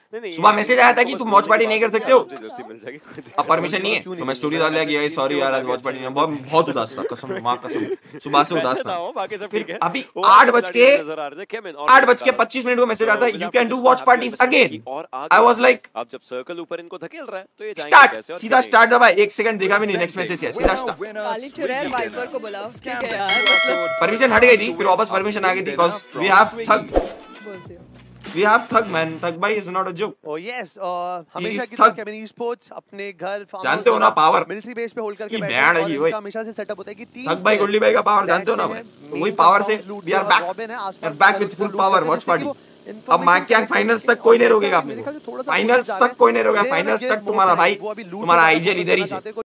सुबह मैसेज आया था कि तुम वॉच पार्टी नहीं कर सकते हो, अब परमिशन नहीं है तो मैं स्टोरी डाल दिया, सॉरी यार आज वॉच पार्टी नहीं, बहुत उदास था, कसम मां कसम सुबह से उदास था। फिर अभी 8:25 को मैसेज आता है you can do watch parties again. I was like अब जब सर्कल ऊपर इनको धकेल रहा है तो ये स्टार्ट, सीधा स्टार्ट दबा, 1 सेकंड देखा भी नहीं, नेक्स्ट मैसेज क्या, सीधा स्टार्ट। काली चुड़ैल वाइपर को बुलाओ, ठीक है यार, मतलब परमिशन हट गई थी, फिर वापस परमिशन आ गई थी बिकॉज़ वी हैव थग, बोलती हूँ। We have thug man, thug भाई is not a joke. Oh yes, हमेशा की thug. तरह केविन स्पोर्ट्स अपने घर जानते हो ना पावर मिलिट्री बेस पे होल्ड करके इसकी बैठे बैंड हैं है ये, और ओए। इनका हमेशा से सेटअप होता है कि तीन थग भाई गुल्ली भाई का पावर जानते हो ना भाई, वही पावर से we are back with full power watch party. अब मांग फाइनल्स तक कोई नहीं रोकेगा अपने को, फाइनल्स तक कोई नहीं रोकेगा, फाइनल्स तक तुम्हारा भाई तुम्हारा आईजीएल इधर ही से।